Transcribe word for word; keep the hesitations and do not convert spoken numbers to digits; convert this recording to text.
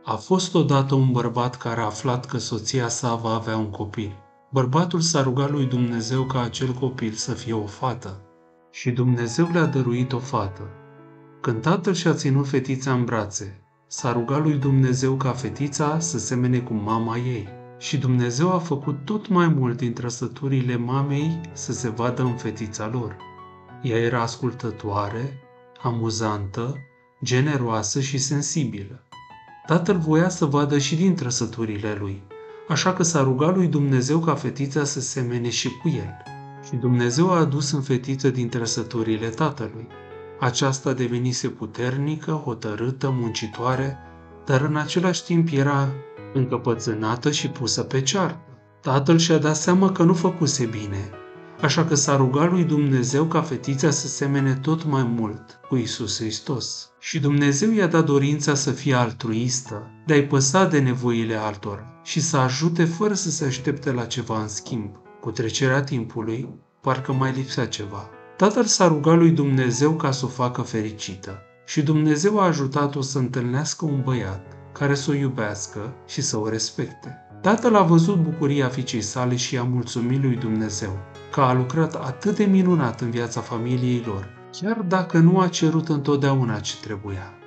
A fost odată un bărbat care a aflat că soția sa va avea un copil. Bărbatul s-a rugat lui Dumnezeu ca acel copil să fie o fată. Și Dumnezeu le-a dăruit o fată. Când tatăl și-a ținut fetița în brațe, s-a rugat lui Dumnezeu ca fetița să semene cu mama ei. Și Dumnezeu a făcut tot mai mult din trăsăturile mamei să se vadă în fetița lor. Ea era ascultătoare, amuzantă, generoasă și sensibilă. Tatăl voia să vadă și din trăsăturile lui, așa că s-a rugat lui Dumnezeu ca fetița să semene și cu el. Și Dumnezeu a adus în fetiță din trăsăturile tatălui. Aceasta devenise puternică, hotărâtă, muncitoare, dar în același timp era încăpățânată și pusă pe ceartă. Tatăl și-a dat seama că nu făcuse bine, așa că s-a rugat lui Dumnezeu ca fetița să semene tot mai mult cu Iisus Hristos. Și Dumnezeu i-a dat dorința să fie altruistă, de a-i păsa de nevoile altora și să ajute fără să se aștepte la ceva în schimb. Cu trecerea timpului, parcă mai lipsea ceva. Tatăl s-a rugat lui Dumnezeu ca să o facă fericită și Dumnezeu a ajutat-o să întâlnească un băiat care să o iubească și să o respecte. Tatăl a văzut bucuria fiicei sale și i-a mulțumit lui Dumnezeu că a lucrat atât de minunat în viața familiei lor, chiar dacă nu a cerut întotdeauna ce trebuia.